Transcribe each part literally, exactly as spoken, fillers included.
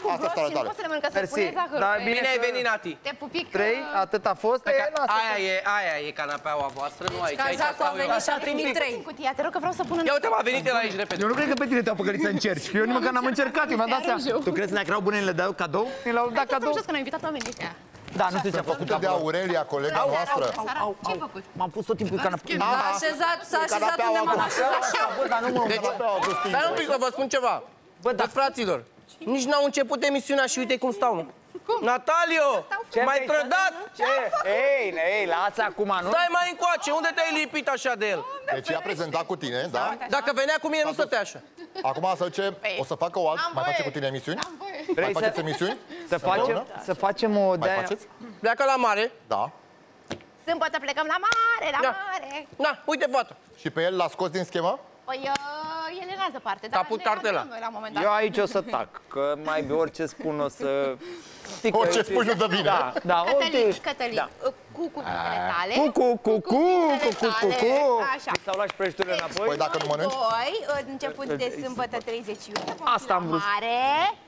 Asta starea tale. Nu poți să le mănâncă, să pune zahăr. Da, pe- bine ai venit, Nati. Te pupic. Trei, atât a fost. E, lasă. Aia e, aia e canapeaua voastră, nu aici. Aici Cazacul a stau eu. venit și a primit trei. În cutia, te rog că vreau să pun în... Ia uite, m-a venit el aici repede. Eu nu cred că pe tine te-au păcălit să încerci. Eu nici măcar n-am încercat, eu mi-am dat seama. Tu crezi că erau bune, le dau cadou? Ne le-au dat cadou? Să că ne-au invitat oamenii ăștia. Da, nu știu ce a făcut. Făcută de Aurelia, colega noastră. Ce ai făcut? M-am pus tot timpul în canapea. S-a așezat, s-a așezat unde m-am așezat. Dar nu mă... Dar un pic să vă spun ceva. Bă, da, fraților, nici n-au început emisiunea și uite cum stau, mă. Natalio, m-ai trădat? Ce? Ei, ei, lasă acum, nu? Stai mai încoace, unde te-ai lipit așa de el? Deci i-a prezentat cu tine, da? Dacă venea cu mine, nu stătea așa. Acum să ce? O să facă o altă... Mai face cu tine emisiuni? Mai faceți emisiuni? Să facem, să facem o Mai de-aia... faceți? Pleacă la mare. Da. Sâmbătă plecăm la mare, la Da. mare. Da, uite fata. Și pe el l-a scos din schemă? Păi, uh, el în altă parte, dar pus ne cartela. adunăm noi la un moment dat. Eu aici o să tac, că mai be orice spun o să... Știi că- Orice spui nu dă bine. Da, da, Cătălin, orice... Cătălin, Da. uh, cu cuvintele tale. Cu, cu, cu, cu, cu, cu, cu, cu. Așa. S-au luat și prăjiturile înapoi. Păi dacă nu mănânci? Doi, început de sâmbătă treizeci iunie. vom Asta fi am la vrut. mare.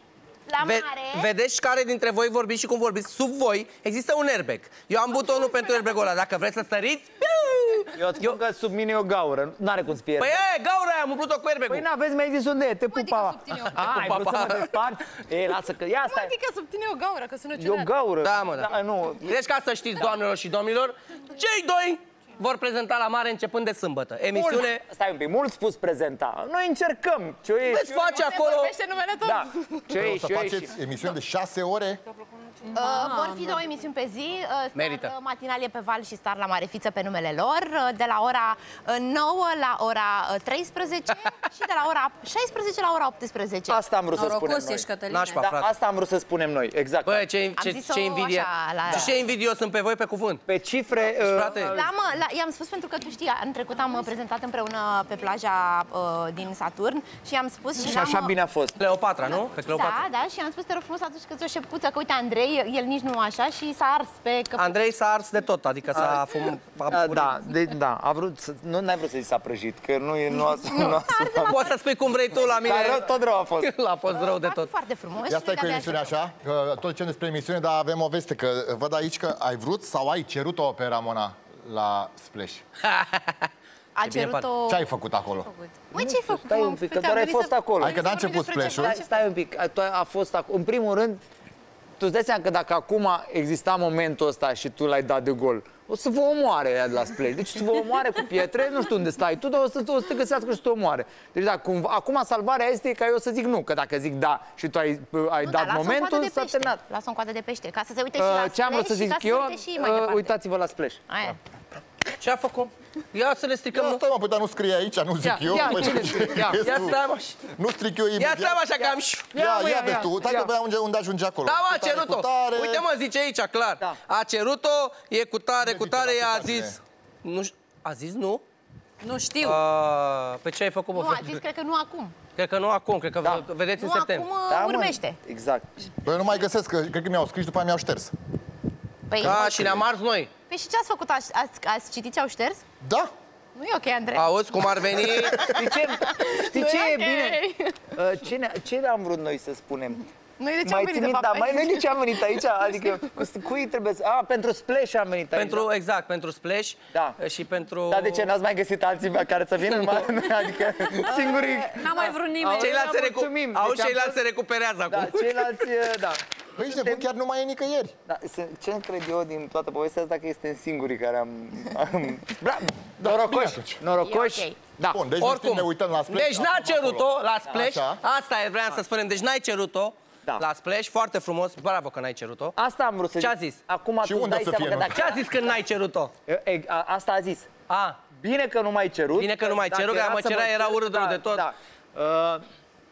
La Ve mare. vedeți care dintre voi vorbiți și cum vorbiți? Sub voi există un airbag. Eu am butonul pentru airbag-ul ăla. Dacă vreți să săriți... Eu îți spun că sub mine e o gaură, n-are cum să fie. Păi aia e gaura aia, am umplut-o cu airbag-ul. Păi n-aveți, mi-ai zis unde e, te pupa. sub tine e o A, ai vrut să mă desparți? Ei, lasă că, ia stai. Adică sub tine e o gaură, că sună E o ciudat. gaură. Da, mă, da. Da, nu. Deci ca să știți, doamnelor și domnilor, cei doi vor prezenta la mare începând de sâmbătă. Emisiune... Mult, stai un pic, mult spus prezenta. Noi încercăm. Ce e? Veți face acolo... Vorbește numele tău. Da. Ce O e? să Ce e? faceți emisiuni de șase ore? Uh, vor fi două emisiuni pe zi, uh, star, Merită. uh, Matinalie pe Val și Star la Marefiță pe numele lor, uh, de la ora uh, nouă la ora uh, treisprezece și de la ora șaisprezece la ora optsprezece. Asta am vrut să spunem Norocos noi. ești, Cătăline. Nașpa, Da, frate. asta am vrut să spunem noi, exact. Bă, ce, ce, zis-o ce invidie... așa, la- Și ce invidios sunt pe voi pe cuvânt. Pe cifre... uh, Frate, La, mă, la, i-am spus pentru că tu știi, în trecut am uh, prezentat împreună pe plaja uh, din Saturn și am spus și, Și n-am, așa uh, bine a fost. Cleopatra, nu? Pe Cleopatra. Da, da, și am spus, te rog frumos, atunci că ți-o șepuță, că uite, Andrei, el nici nu așa și s-a ars pe căpăt. Andrei s-a ars de tot, adică s-a fumat... Da, da, de, da, a vrut să, nu n-ai vrut să zici s-a prăjit, că nu e, nu a, nu a sunat. Poți să spui cum vrei tu la mine. Dar rău, tot rău a fost. A fost rău de Va fi tot. foarte frumos. Ia și stai cu de-abia emisiunea așteptăm. așa, că tot ce despre emisiune, dar avem o veste, că văd aici că ai vrut sau ai cerut-o pe Ramona la Splash. A bine cerut-o... Ce ai făcut acolo? Măi, ce-ai făcut? Stai mă? un pic, că Uite, doar am ai venit fost să- acolo. Hai că n-a început Splash-ul. Stai, stai un pic, tu a fost acolo. În primul rând, tu îți dai seama că dacă acum exista momentul ăsta și tu l-ai dat de gol, o să vă omoare ea de la Splash. Deci să vă omoare cu pietre, nu știu unde stai tu, dar o să, o să te găsească și te omoare. Deci dacă cumva, acum salvarea este ca eu să zic nu, că dacă zic da și tu ai, ai Nu, dat dar lasă-o în momentul, coadă de s-a pește. terminat. Lasă-o în coadă de pește, ca să se uite și la Uh, Ce am vrut să Splash și zic ca eu, se uite și mai uh, departe. uitați-vă la Splash. Aia. Ce a făcut? Ia să le stricăm. Ia nu? stai mă, păi dar nu scrie aici, nu zic Ia, eu. ia, Păi, cine ce scrie? Ia, crezi Ia tu? stai, mă. Nu stric eu Ia imediat. stai, mă, așa că am... Ia, Ia, mă, ia, ia, vezi tu, ia. uite pe unde, unde ajunge acolo. Da, mă, a Cu tare, cerut-o. cu tare. Uite, mă, zice aici, clar. Da. A cerut-o, e cu tare, cu zice, tare, la ea a ce zis... parte? Nu știu, a zis nu? Nu știu. A, pe ce ai făcut, mă? Nu, a zis, cred că nu acum. Cred că nu acum, cred că Da. vedeți în Nu, acum septembrie. uh, Da, mă, urmește. Exact. Băi, eu nu mai găsesc, că cred că mi-au scris, după aia mi-au șters. Păi, Da, și ne-am ars noi. păi și ce ați făcut? Ați, ați, ați citit ce au șters? Da? Nu e ok, Andrei. Auzi cum ar veni? Știi ce, știi Nu ce e e ok. bine? Uh, Ce, ne, ce am vrut noi să spunem? Noi de ce am Mai venit, țin de minte, fapt? da, mai noi de ce am venit aici? Adică, cu cui trebuie să... A, pentru Splash am venit aici. Pentru, exact, pentru Splash Da. și pentru... Dar de ce n-ați mai găsit alții care să vină? Numai- Adică, singurii... N-a mai vrut nimeni. Ceilalți se, recu... mulțumim. Au, Deci am ceilalți fost- se recuperează Da, acum. ceilalți, da. Păi ești nebun, chiar nu mai e nicăieri. Da, se- ce cred eu din toată povestea asta că este singurii care am... am... Bra, norocoși, atunci. norocoși. E ok. Da. Bun, deci Oricum, ne uităm la Splash. deci n-a acum cerut-o acolo. la Splash. Așa. Asta e, vreau să spunem. Deci n-ai cerut-o Da. la Splash. Foarte frumos. Bravo că n-ai cerut-o. Asta am vrut să Ce a zic. zis? Acum Și tu unde dai o să seama fie, că nu? Ce dacă... a zis când n-ai cerut-o? E, e, a, asta a zis. A, Bine că nu mai cerut. Bine că nu mai Dacă cerut, că era mă să cerea, era cer, urât rău de tot. Da. Uh,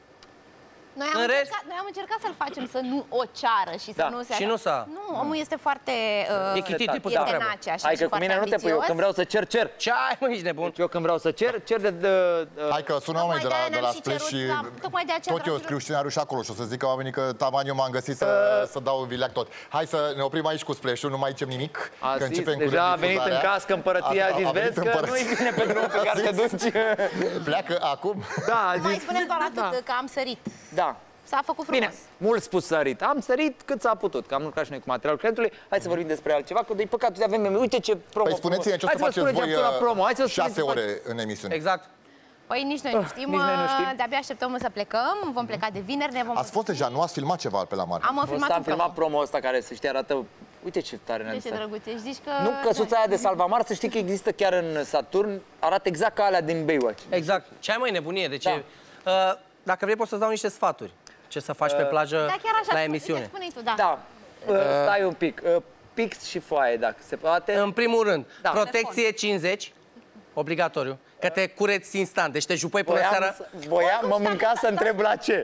Noi am, În rest- încercat, noi am încercat să-l facem să nu o ceară și să Da. nu se... Și nu s-a- Nu, omul este foarte... Uh, E chitit, tipul e de treabă. tenace, așa, Hai și că cu foarte mine nu te pui, eu ambițios. când vreau să cer, cer. ce ai, mă, ești nebun? Eu când vreau să cer, cer de... de uh, Hai că sună oamenii de la, de-aia de la ne-am și Splash și cerut, da, tocmai de aceea, tot eu dragilor. scriu scenariul și acolo și o să zic oamenii că taman eu m-am găsit să, să dau vileac tot. Hai să ne oprim aici cu Splash-ul, nu mai zicem nimic. a că zis, începem cu deja a venit în redifuzarea. cască împărăția, a A- zis, a venit vezi că împărăția. nu-i bine pe drumul pe care te duci. Pleacă acum. Da, a Mai zis, spunem doar atât, Da. că am sărit. da. S-a făcut frumos. Bine, mult spus sărit. Am sărit cât s-a putut, că am lucrat și noi cu materialul clientului. Hai să vorbim despre altceva, că de păcat, avem meme. Uite ce promo. Păi spuneți-ne ce o Hai să vă faceți spunem voi ce am făcut la promo. Hai să șase spuneți- ore în emisiune. Exact. Păi nici noi nu știm, nici noi nu știm. uh, de-abia așteptăm să plecăm, vom pleca de vineri, ne vom... Ați fost deja, nu ați filmat ceva pe la mare? Am Am filmat am un filmat promo. promo ăsta care, să știi, arată... Uite ce tare ne-a De ce zis. drăguț ești? Zici că... Nu, căsuța aia de salvamar, să știi că există chiar în Saturn, arată exact ca alea din Baywatch. Exact. Ce ai, mai nebunie? Deci, Da. uh, dacă vrei, poți să-ți dau niște sfaturi. Ce să faci pe plajă Da, chiar așa, la spune- emisiune. uite, spune-i tu, da. Da, uh, stai un pic. Uh, pix și foaie, dacă se poate. În primul rând, Da. protecție cincizeci, obligatoriu, că te cureți instant, deci te jupăi până Voiam, seara. să- voiam, mă mânca să întreb la ce.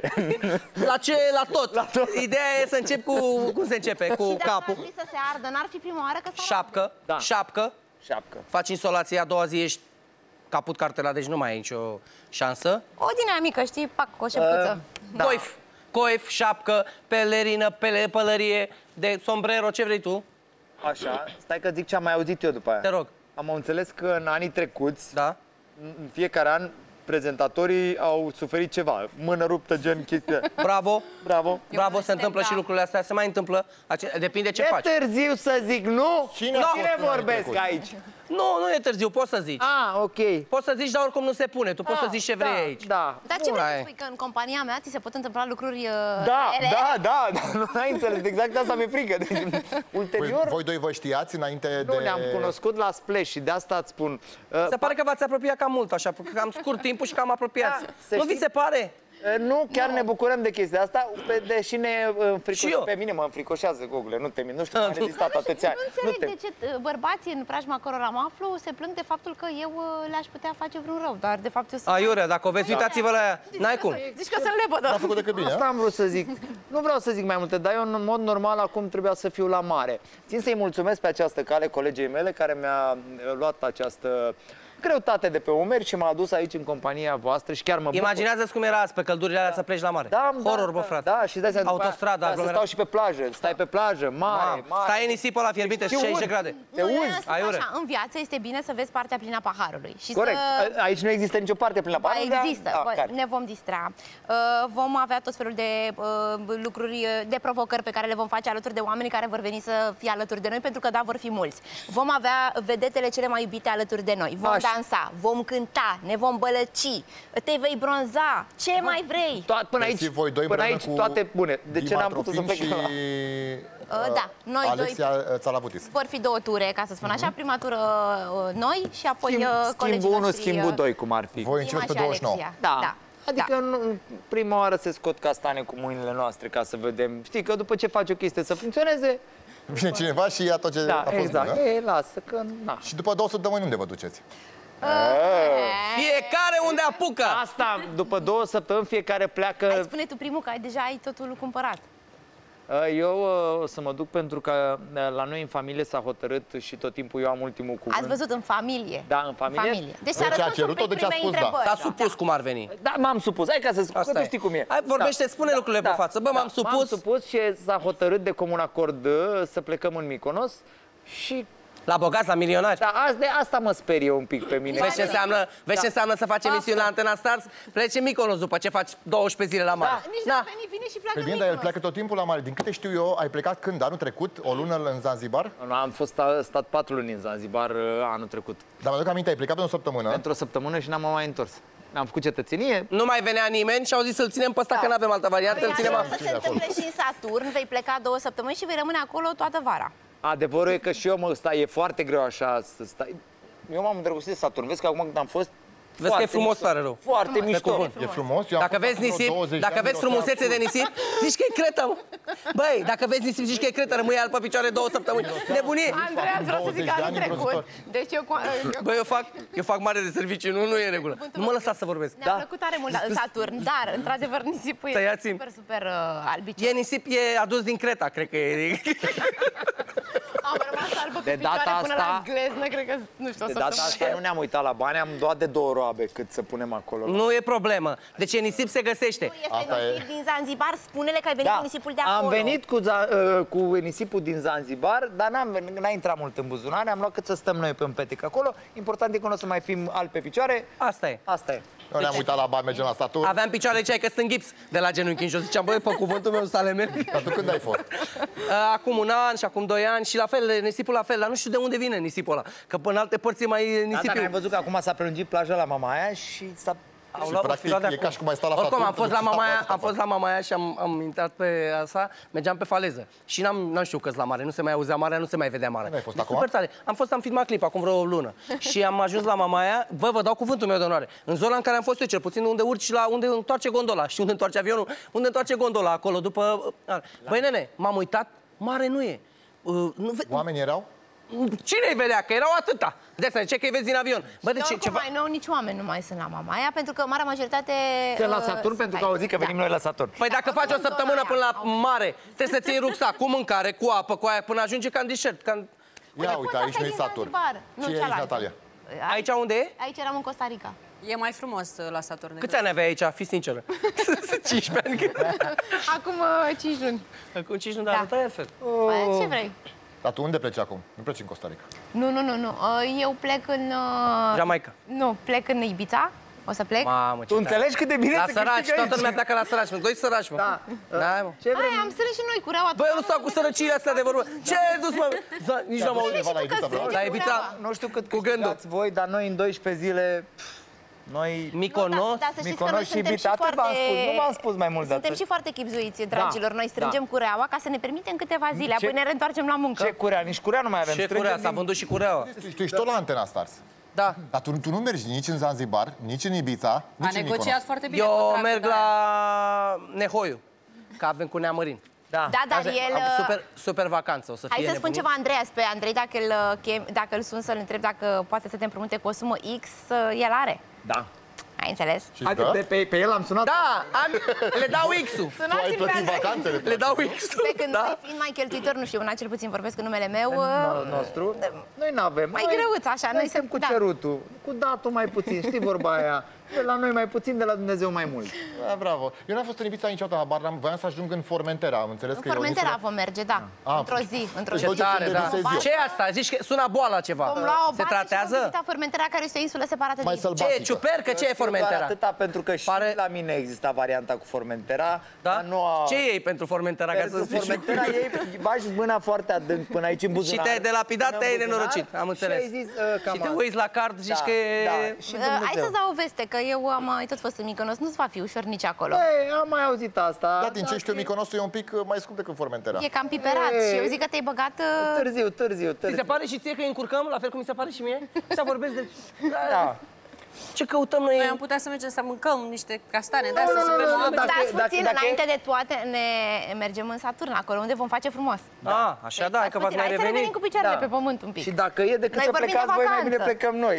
La ce? La tot. La tot. Ideea e să încep cu, cum se începe? Cu Și dacă ar capul. fi să se ardă, n-ar fi prima oară că s-a Șapcă, Da. șapcă, Șapcă. faci insolație, a doua zi ești caput cartela, deci nu mai ai nicio șansă. O dinamică, știi, pac, o șepcuță. Da. Coif, coif, șapcă, pelerină, pele, pălărie, de sombrero, ce vrei tu, Așa, stai că zic ce am mai auzit eu după aia. te rog. Am înțeles că în anii trecuți, Da? în fiecare an, prezentatorii au suferit ceva. Mână ruptă, gen chestia. Bravo, Bravo. bravo, mă se întâmplă așteptam. și lucrurile astea, se mai întâmplă, ace- depinde ce E faci. târziu să zic nu? Cine a Nu, fost cine în anii vorbesc trecuți? aici? Nu, nu e târziu, poți să zici. Ah, ok. Poți să zici, dar oricum nu se pune, tu poți să zici ce vrei da, aici. Da. Dar ce Nu, vrei să ai. spui? Că în compania mea ți se pot întâmpla lucruri uh, Da, rele? da, da, da, nu ai înțeles, exact asta mi-e frică. Deci, Voi, ulterior, voi doi vă știați înainte de... nu ne-am cunoscut la Splash și de asta îți spun. Uh, Se pare că v-ați apropiat cam mult, așa, cam scurt timpul și cam apropiați. Da, să Nu știi- vi se pare? Uh, Nu, chiar ne bucurăm de chestia asta, pe, deși ne uh, Și eu. înfricoșează. Pe mine mă înfricoșează, Google, nu te mint. Nu știu cum am rezistat atâția ani. Nu înțeleg te... de ce uh, bărbații în preajma cărora mă aflu se plâng de faptul că eu uh, le-aș putea face vreun rău, dar de fapt eu sunt... Aiurea, dacă o vezi, uitați-vă la ea. N-ai cum. Zici că sunt lepădă. N-a făcut decât bine, Asta a? am vrut să zic. Nu vreau să zic mai multe, dar eu în mod normal acum trebuia să fiu la mare. Țin să-i mulțumesc pe această cale colegei mele care mi-a luat această greutate de pe umeri și m-a adus aici în compania voastră și chiar mă bucur. Imaginează-ți cum era azi pe căldurile alea să pleci la mare. Da, Horror, da, bă, da, frate. Da, și dai seama, după aia, Autostradă, da, să aglomerat. stau și pe plajă, stai pe plajă, mare, Mamă, mare. Stai în nisipul ăla fierbinte, Te șaizeci de uzi. grade. Te Nu, eu uzi. am spus Aiure. așa, în viață este bine să vezi partea plină a paharului. Și Corect. Să... A- Aici nu există nicio parte prin la Ba, paharul, dar- există, da, bă, care? ne vom distra. Uh, vom avea tot felul de uh, lucruri, uh, de provocări pe care le vom face alături de oamenii care vor veni să fie alături de noi, pentru că da, vor fi mulți. Vom avea vedetele cele mai iubite alături de noi. Vom Așa. dansa, vom cânta, ne vom bălăci, te vei bronza, ce mai vrei? To- până aici, Deci voi doi până împreună aici cu toate bune. De ce Dima n-am putut să Trofim plec și... la... Uh, da, noi Alexia doi Țalavutis. vor fi două ture, ca să spun așa. Prima tură uh, noi și apoi Schimb, uh, colegii schimbul unu, noștri, schimbul uh, doi, cum ar fi. Voi Dima începeți pe și douăzeci și nouă. Alexia. Da. da. Adică da. nu, prima oară se scot castane cu mâinile noastre ca să vedem. Știi că după ce faci o chestie să funcționeze, Vine cineva și ia tot ce a da, fost exact. bine, da? E, lasă că na. Și după două săptămâni unde vă duceți? Fiecare unde apucă. Asta, după două săptămâni, fiecare pleacă. Hai, spune tu primul că ai, deja ai totul cumpărat. Eu uh, o să mă duc pentru că uh, la noi în familie s-a hotărât și tot timpul eu am ultimul cuvânt. Ați văzut în familie. Da, în familie. familie. Deci Deci s-a a răspuns cerut-o, un pic deci a primei spus da. întrebări. S-a supus cum ar veni. Da, m-am supus. Hai ca să spun, că Asta tu e. știi cum e. Hai, vorbește, spune lucrurile pe față. Bă, m-am supus. M-am supus și s-a hotărât de comun acord uh, să plecăm în Mykonos și La bogați, la milionari. da, azi, de asta mă sperie un pic pe mine. Vezi ce înseamnă, vezi ce Da. înseamnă să faci emisiune la Antena Stars? Plece Mykonos după ce faci douăsprezece zile la mare. Nici Da. n-a venit, vine și pleacă Păi bine, în dar el Mykonos. pleacă tot timpul la mare. Din câte știu eu, ai plecat când? Anul trecut? O lună în Zanzibar? Nu, am fost sta- stat patru luni în Zanzibar uh, anul trecut. Dar mă aduc aminte, ai plecat pentru o săptămână. Pentru o săptămână și n-am mai întors. Am făcut cetățenie. Nu mai venea nimeni și au zis să-l ținem pe ăsta, că nu avem altă variantă, Păi îl ținem așa acolo. să se întâmple și în Saturn, vei pleca două săptămâni și vei rămâne acolo toată vara. Adevărul e că și eu mă stai, e foarte greu așa să stai. Eu m-am îndrăgostit de Saturn. Vezi că acum când am fost Vezi că e frumos, mișto. tare rău. Foarte Pe mișto. cuvânt. E frumos? Eu am Dacă fost vezi acum vreo nisip, douăzeci de dacă ani, vezi miroase frumusețe de nisip, zici că e cretă, mă. Băi, dacă vezi nisip, zici că e cretă, rămâi al pe picioare două săptămâni. Nebunie! Andreea, vreau să zic douăzeci de anul ani trecut. îngrozitor. Deci eu... Băi, eu fac, eu fac mare de serviciu, nu, nu e în regulă. Nu mă lăsa să vorbesc. Ne-a plăcut tare mult la Saturn, dar, într-adevăr, nisipul e Tăiați-mi. super, super uh, albicios. E nisip, e adus din Creta, cred că e. Am rămas albă pe De data picioare până la asta- gleznă, cred că, nu știu, o De să data asta nu ne-am uitat la bani, am luat de două roabe cât să punem acolo. Nu e problemă. Deci e nisip se găsește. Este Asta e. nisip din Zanzibar, spune-le că ai venit cu nisipul de acolo. am venit cu, za- uh, cu nisipul din Zanzibar, dar n-am venit- n-a intrat mult în buzunare, am luat cât să stăm noi pe un petic acolo. Important e că nu o să mai fim albi pe picioare. Asta e. Asta e. Nu ne-am uitat la bani, mergem la Saturn. Aveam picioarele cei că sunt în gips de la genunchi în jos. Ziceam, băi, pe cuvântul meu să ale mele. Dar tu când ai fost? Acum un an și acum doi ani și la fel, nisipul la fel, dar nu știu de unde vine nisipul ăla. Că până alte părți e mai Da, nisipiu. dar am văzut că acum s-a prelungit plaja la Mamaia și s-a... Au Și luat practic filoare e acum. ca și cum ai stat la Oricum, Saturn, am fost te la duci și Mamaia, stau am fost la Mamaia și am, am intrat pe asta, mergeam pe faleză. Și n-am, n-am știut că-s la mare, nu se mai auzea marea, nu se mai vedea marea. Unde ai fost Deci acum? super tare. Am fost, am filmat clip acum vreo o lună. Și am ajuns la Mamaia, bă, vă dau cuvântul meu de onoare. În zona în care am fost eu, cel puțin unde urci la unde întoarce gondola. Și unde întoarce avionul, unde întoarce gondola acolo după. Băi, nene, m-am uitat, mare nu e. Uh, nu ve- Oamenii erau? Cine-i vedea? Că erau atâta. De asta, ce că-i vezi din avion? Bă, de Dar ce, oricum ceva... mai nou nici oameni nu mai sunt la Mamaia, pentru că marea majoritate... Că la uh, Saturn, sunt pentru că au aici. zis că venim Da. noi la Saturn. Păi dacă faci o săptămână până la mare, trebuie să ții rucsac cu mâncare, cu apă, cu aia, până ajunge ca în deșert. Ca în... Ia Păi, uite, poți aici să nu-i stai din Saturn. Zanzibar. Nu, Ce e aici, cealaltă. Natalia? Aici unde e? Aici eram în Costa Rica. E mai frumos uh, la Saturn. Câți ani aveai aici? Fii sinceră. cincisprezece ani. Acum uh, cinci luni. Acum cinci luni, Da. dar arătai altfel. Păi, ce vrei? Dar tu unde pleci acum? Nu pleci în Costa Rica. Nu, nu, nu, nu. Uh, Eu plec în... uh, Jamaica. Nu, plec în Ibiza. O să plec. Mamă, ce Tu înțelegi cât de bine La se săraci, câștigă toată aici? lumea pleacă la săraci, mă. Doi săraci, mă. Da. Da, mă. Ce vrem? Hai, am strâns și noi cureaua. Băi, eu nu stau cu sărăciile astea de vorbă. Ce ai dus, mă? Da, nici n-am auzit. Undeva la Ibiza, vreau. La Ibiza, Nu știu cât Cu gândul. câștigați voi, dar noi în doisprezece zile... pf, Noi... Mykonos. Da, să știți că Mykonos noi și suntem Ibiza, și atât foarte... v-am spus, nu v-am spus mai mult de Suntem atât. și foarte chipzuiți, dragilor. Noi strângem cureaua ca să ne permitem câteva zile, apoi ne reîntoarcem la muncă. Ce curea? Nici curea nu mai avem. Ce Strângem curea, s-a din- vândut și cureaua. Tu, tu ești tot la Antena Stars. Da. Dar tu, tu nu mergi nici în Zanzibar, nici în Ibiza, A nici în negociat Mykonos. foarte bine Eu contractul, merg da. la Nehoiu, că avem cu Neamărin. Da. Da, dar Asta e- el... am super, super vacanță, o să Hai fie să spun nebunit. ceva, Andreas, pe Andrei, dacă îl, uh, chem, dacă îl sun să-l întreb dacă poate să te împrumute cu o sumă X, uh, el are. Da. Ai înțeles? Și Hai, da? pe, pe, pe el am sunat. Da, am, le dau X-ul. Tu ai plătit vacanțele. Le dau X-ul. Pe când Da. noi, fiind mai cheltuitori, nu știu, una cel puțin vorbesc în numele meu, No- uh, nostru. Noi nu avem. mai Noi- greuț, așa, Noi noi suntem cu da. cerutul, cu datul mai puțin, știi vorba aia. De la noi mai puțin, de la Dumnezeu mai mult. Da, bravo. Eu n-am fost în Ibiza niciodată, habar n-am. Voiam să ajung în Formentera, am înțeles În că e o Formentera insulă. vom merge, da. Ah. Într-o zi, într-o Deci zi. vă duceți Tare, unde da. visez eu. Ce e asta? Zici că sună boala ceva. Vom lua o Se barcă și vom tratează? vizita Formentera, care este o insulă separată Mai de sălbatică. Ce e ciupercă? Ce e Știu doar Formentera? atâta, pentru că și Pare- la mine exista varianta cu Formentera, Da? dar nu a... Ce e pentru Formentera? Ca să Pentru zici? Formentera ei bagi mâna foarte adânc până aici în Și buzunar. te-ai delapidat, până în te-ai buzunar nenorocit, am înțeles. Și ai zis, uh, cam Și te asta. uiți la card, zici Da, că e... da, și Uh, Hai Dumnezeu. să-ți dau o veste, că eu am mai tot fost în Mykonos, nu-ți va fi ușor nici acolo. Ei, am mai auzit asta. Da, din ce știu, Mykonosul e un pic uh, mai scump decât Formentera. E cam piperat Ei. și eu zic că te-ai băgat... uh, Târziu, târziu, Ți târziu. se pare și ție că îi încurcăm, la fel cum mi se pare și mie? Să vorbesc de... Da. Ce căutăm noi? Noi am putea să mergem să mâncăm niște castane de astea, nu, să nu, bem nu, o apă. dacă- Dați dacă- puțin, dacă- înainte de toate, ne mergem în Saturn, acolo unde vom face frumos. Ah, așa da, hai că Dați v-ați puțin, mai hai să revenim revenit. cu picioarele Da. pe pământ un pic. Și dacă e decât Noi să vorbim de plecați voi, mai bine vacanță. plecăm noi.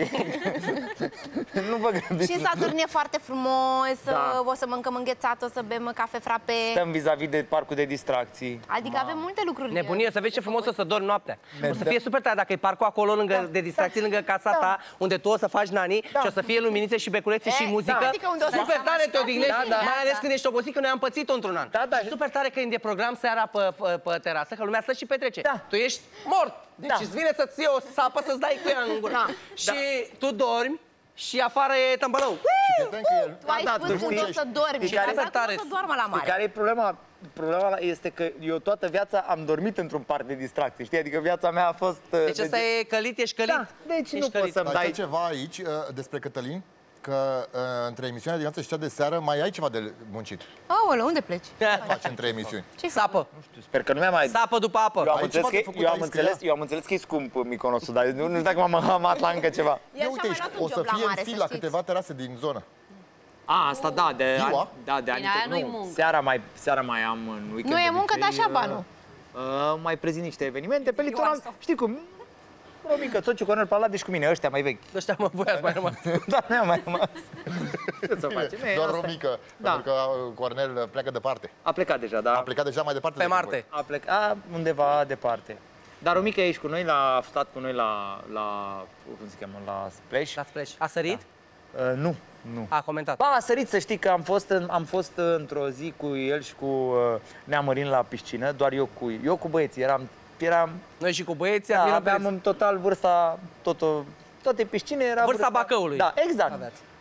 Nu vă gândiți. Și Saturn e foarte frumos, Da. o să mâncăm înghețat, o să bem cafe frappe. Stăm vis-a-vis de parcul de distracții. Adică avem multe lucruri. Nebunie, să vezi ce frumos o să dormi noaptea. Ne O să dă- fie super tare dacă e parcul acolo lângă, de distracții lângă casa ta, unde tu o să faci nani și o să fie luminițe și beculețe și E, muzică. da. Adică unde o să Super seama tare și te odihnești, da, da. mai ales când ești obosit, că noi am pățit-o într-un an. Da, da. Și super tare când e program seara pe, pe, pe terasă, că lumea stă și petrece. Da. Tu ești mort. Deci Da. îți vine să-ți iei o sapă să-ți dai cu ea în gură. Da. Și tu dormi și afară e tămbălău. Prieten că el... Tu ai Da, spus tu unde o muncești. să dormi și Știi care- exact tare. nu o să doarmă la Știi mare. care e problema? Problema este că eu toată viața am dormit într-un parc de distracții, știi? Adică viața mea a fost... uh, Deci ăsta e călit, ești călit. Da, deci Ești nu poți călit. să-mi Dar ai dai... ceva aici uh, despre Cătălin? Că uh, între emisiunea de dimineață și cea de seară mai ai ceva de muncit. Aoleu, unde pleci? Faci între emisiuni. Ce Sapă. Sper că nu mi-a mai... Sapă după apă. Eu am, Ai înțeles ceva că, de făcut eu, am aici, înțeles, scria? eu am înțeles că e scump Mykonosul, dar nu, nu știu dacă m-am amat la încă ceva. El Ia și-a uite mai aici, luat un o să job la fie în mare, fil să la știți. câteva terase din zonă. A, asta da, de Ziua? ani, da, de ani. Bine, aia nu, nu-i muncă. Seara mai, seara mai am în weekend. Nu e de muncă, dar obicei, așa banul. Uh, uh, mai prezint niște evenimente pe litoral. asta. Știi cum? Romică, Țociu, Cornel Palade și cu mine, ăștia mai vechi. Ăștia mă voi ați mai rămas. Dar nu am mai rămas. Ce să facem? E, Doar asta e. Romică, Da. pentru că uh, Cornel pleacă departe. A plecat deja, da. A plecat deja mai departe Pe decât Marte. A plecat undeva departe. Dar Romica e aici cu noi, la, a stat cu noi la, la, cum se cheamă, la Splash. La splash. A sărit? Uh, nu, nu. A comentat. Ba, a sărit, să știi că am fost, în, am fost într-o zi cu el și cu uh, Neamărin la piscină, doar eu cu, eu cu băieții, eram, eram Noi și cu băieții da, am aveam în total vârsta, tot, toate piscine era Vârsta Bacăului. Da, exact. Aveați.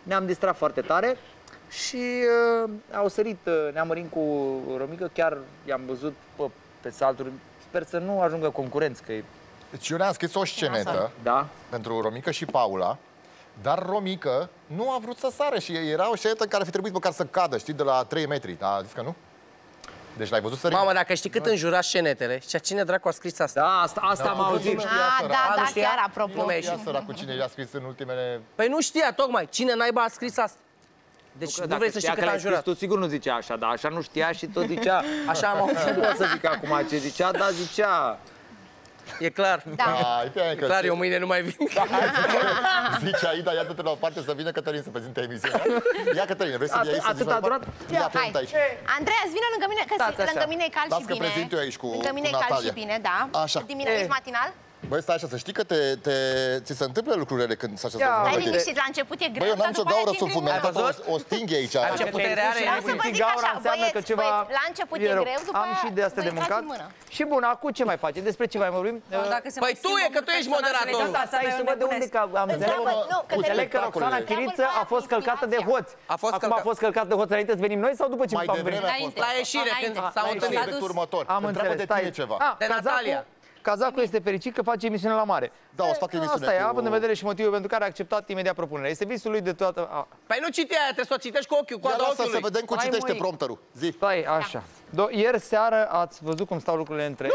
ne-am distrat foarte tare și uh, au sărit uh, Neamărin cu Romică, chiar i-am văzut pe, pe salturi. Sper să nu ajungă concurenți, că e... Deci eu ne-am scris o scenetă Da? pentru Romică și Paula, dar Romică nu a vrut să sară și era o scenetă în care ar fi trebuit măcar să cadă, știi, de la trei metri. A zis că nu? Deci l-ai văzut sărind? Mamă, dacă știi cât înjura scenetele, și cine dracu a scris asta? Da, asta, asta am auzit. Ah, da, A, nu da, știa? chiar Nu apropo. mi-a Ia ieșit. săracu cine i-a scris în ultimele... Păi nu știa, tocmai. Cine naiba a scris asta? Deci nu, Dacă vrei să știi știa cât că a l-ai scris, înjurat. tu sigur nu zicea așa, dar așa nu știa și tot zicea. Așa am auzit. Nu pot să zic acum ce zicea, dar zicea. E clar. Da. Ai, pe aia E că clar, eu mâine nu mai vin. zice Aida, ia-te la o parte să vină Cătălin să prezinte emisiunea. Ia Cătălin, vrei să Atât- iei să atât zici mai a durat? departe? Ia, Hai. prezint aici. Andreea, vină lângă mine, că Stați așa. lângă mine e cald Las și că bine. prezint eu aici cu- Lângă mine cu e cald Natalia. și bine, da. Așa. Dimine- Ești matinal? Băi, stai așa, să știi că te, te, ți se întâmplă lucrurile când se așează. Ia, Stai uite. liniștit, la început e greu, Băi, eu n-am dar nicio după aia gaură țin sub fund, din mi-am mână. dat o, o stinghe aici. Ai început putere are, Vreau să vă zic gaura așa, înseamnă că băieți, ceva băieți, la început e rău. greu, după Am aia și de astea vă de intrați mâncat. în mână. Și bun, acum ce mai face? Despre ce mai vorbim? Dacă se Păi mai tu schimbă e, că tu mult ești personajele, moderatorul. da, Asta e să văd de unde că am înțeles. Întreabă, nu, că Înțeleg că Roxana Spectacolele. Chiriță a fost călcată de hoți. A fost Acum a călcat. fost călcată de hoți înainte să venim noi sau după ce Mai am venit? devreme a fost. Înainte. La ieșire, când Înainte. s-au La întâlnit. ieșire. Subiectul următor. Am Întreabă înțeles, de tine stai. ceva. Ah, De Natalia. Cazacul, Cazacul este fericit că face emisiune la mare. Da, o să fac emisiune Asta e, cu- având în vedere și motivul pentru care a acceptat imediat propunerea. Este visul lui de toată... A, Păi nu citi aia, trebuie să o citești cu ochiul, cu Ia coada lasă să ochiului. vedem cum Hai, citește măi. prompterul. Zi. stai, așa. Do- ieri seară ați văzut cum stau lucrurile între...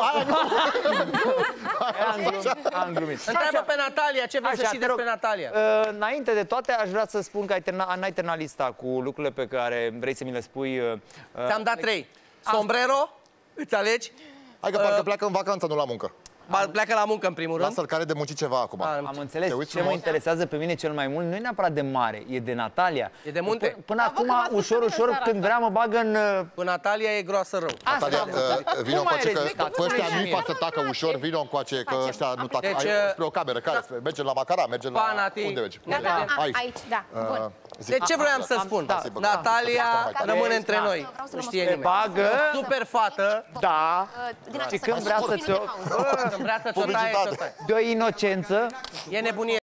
Am glumit. Am glumit. Întreabă pe Natalia, ce vrei să Așa, știi te rog. despre Natalia? Uh, înainte de toate, aș vrea să spun că ai terminat, n-ai terminat lista cu lucrurile pe care vrei să mi le spui. Uh, Ți-am dat trei. Sombrero, îți alegi. Hai că parcă pleacă în vacanță, nu la muncă. Ba- Pleacă la muncă în primul rând. Lasă-l care de muncit ceva acum. A, Am înțeles. Te uiți Ce mă frumos? interesează pe mine cel mai mult nu e neapărat de mare, e de Natalia. E de munte. Până, până Dar văd că acum, v-ați ușor, spus ușor, în seara când vrea, mă bagă în... uh, Cu Natalia e groasă rău. Natalia, am înțeles. uh, vino Cum ai încoace că rezistat? pe Cum ăștia ai nu-i rezistat? fac să tacă ușor, vino încoace că Facem. ăștia nu tacă. Deci, Ai, uh, spre o cameră, care? Spre- Mergem la Macara, mergem la... Panati. Unde mergem? Da, da, a, Aici. aici, da. Bun. Uh, zic, Deci ce a, vroiam a, să am- spun? da. Natalia Da. rămâne Da. între noi. Vreau să Nu rămân știe pe nimeni. Bagă, Super fată, da, Uh, din și asta- când vrea să un minut de ți-o... pauză. când vrea să ți-o taie, Publicitate. ți-o taie. De o inocență. E nebunie.